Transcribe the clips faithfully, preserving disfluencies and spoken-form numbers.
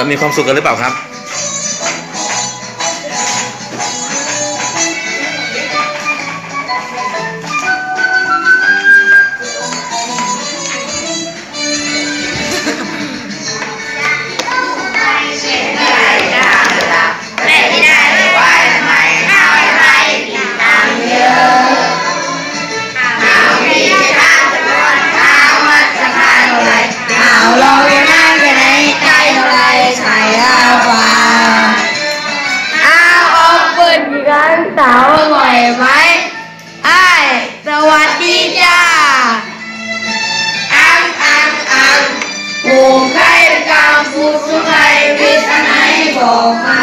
มีความสุขกันหรือเปล่าครับสาวอร่อยไหมไอ้สวัสดีจ้าอังอังอังผูกใครกำผูกสุขใครวิทย์ไหนบอกมา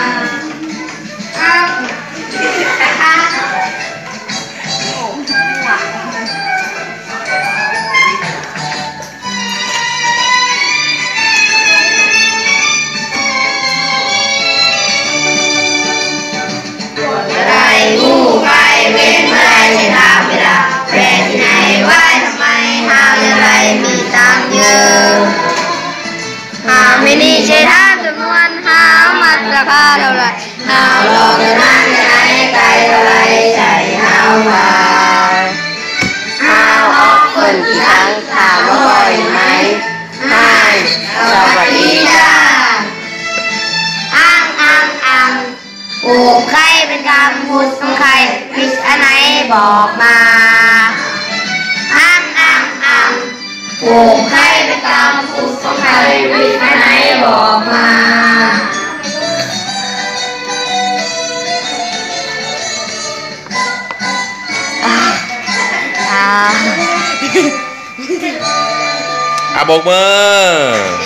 กู้ใครเว้นเมื่อไรจะทำเวลาแฟนที่ไหนไว้ทำไมหาอะไรมีตังเยอะหาไม่นี่ใช่ท่าจำนวนหามัดราคาเท่าไรหาลองจะนั่งไหนไกลเท่าไรใส่หามาหาออกคนกี่ครั้งถามว่าบ่อยไหมไม่สวัสดีจ้าอ้างอ้างอ้างผูกใครเป็นกรรมพูดของใครผิดอันไหนบอกมาอ้างอ้างอ้างผูกใครเป็นกรรมพูดของใครผิดอันไหนบอกมาอ่ะโบกมือ